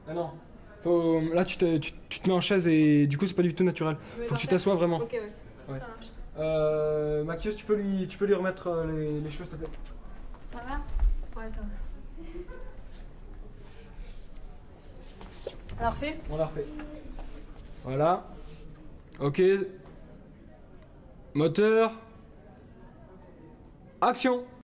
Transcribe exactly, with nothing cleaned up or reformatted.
Ah non. Faut... Là, tu te, tu, tu te mets en chaise et du coup, c'est pas du tout naturel. Faut que tu t'assoies vraiment. Ok, ouais. Ouais. Ça marche. Euh, Maquilleuse, tu peux lui, tu peux lui remettre euh, les, les cheveux, s'il te plaît. Ça va? Ouais, ça va. Alors fait? On l'a refait. Voilà. Ok. Moteur. Action.